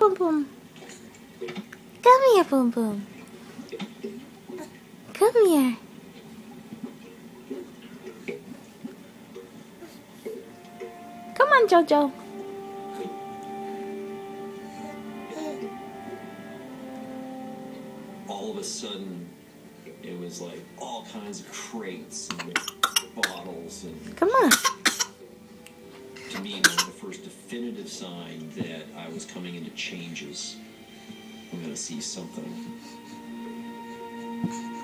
Boom Boom. Come here, Boom Boom. Come here. Come on, Jojo. All of a sudden, it was like all kinds of crates and bottles and... Come on. To me, it was the first definitive sign that I was coming into changes. I'm going to see something.